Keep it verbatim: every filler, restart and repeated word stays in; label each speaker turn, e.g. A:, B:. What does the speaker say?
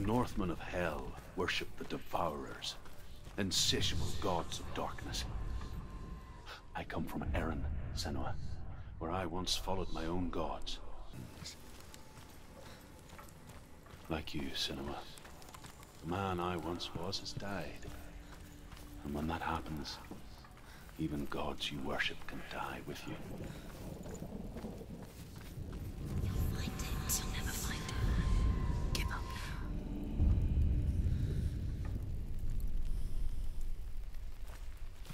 A: Northmen of Hell worship the Devourers, insatiable gods of darkness. I come from Erin, Senua, where I once followed my own gods. Like you, Senua, the man I once was has died. And when that happens, even gods you worship can die with you.